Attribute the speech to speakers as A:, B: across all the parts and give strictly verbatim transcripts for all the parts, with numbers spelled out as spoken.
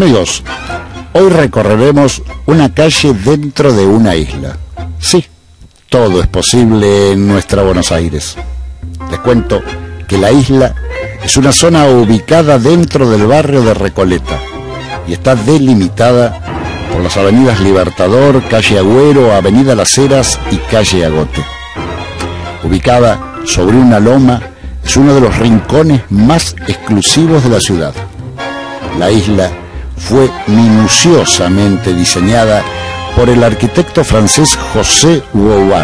A: Amigos, hoy recorreremos una calle dentro de una isla. Sí, todo es posible en nuestra Buenos Aires. Les cuento que la isla es una zona ubicada dentro del barrio de Recoleta y está delimitada por las avenidas Libertador, calle Agüero, avenida Las Heras y calle Agote. Ubicada sobre una loma, es uno de los rincones más exclusivos de la ciudad. La isla fue minuciosamente diseñada por el arquitecto francés José Woubard.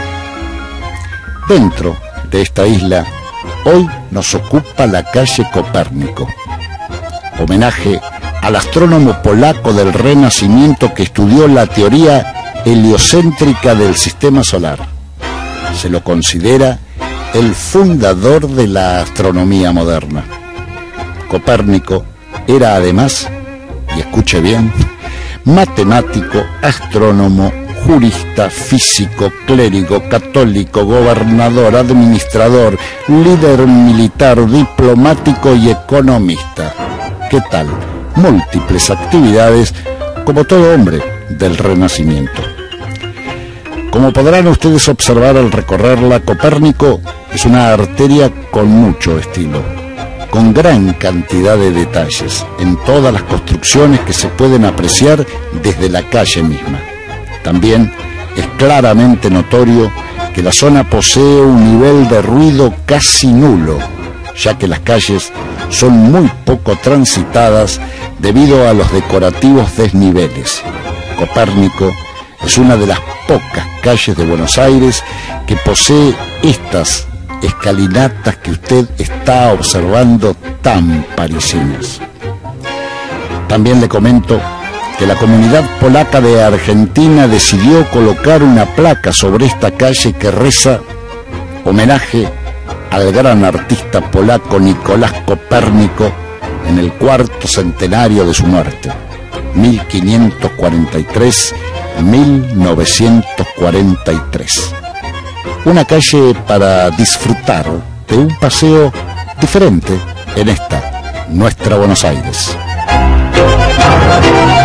A: Dentro de esta isla, hoy nos ocupa la calle Copérnico, homenaje al astrónomo polaco del Renacimiento que estudió la teoría heliocéntrica del sistema solar. Se lo considera el fundador de la astronomía moderna. Copérnico era además, y escuche bien, matemático, astrónomo, jurista, físico, clérigo, católico, gobernador, administrador, líder militar, diplomático y economista. ¿Qué tal? Múltiples actividades como todo hombre del Renacimiento. Como podrán ustedes observar al recorrerla, Copérnico es una arteria con mucho estilo, con gran cantidad de detalles en todas las construcciones que se pueden apreciar desde la calle misma. También es claramente notorio que la zona posee un nivel de ruido casi nulo, ya que las calles son muy poco transitadas debido a los decorativos desniveles. Copérnico es una de las pocas calles de Buenos Aires que posee estas escalinatas que usted está observando tan parisinas. También le comento que la comunidad polaca de Argentina decidió colocar una placa sobre esta calle que reza: homenaje al gran artista polaco Nicolás Copérnico en el cuarto centenario de su muerte, mil quinientos cuarenta y tres a mil novecientos cuarenta y tres. Una calle para disfrutar de un paseo diferente en esta, nuestra Buenos Aires.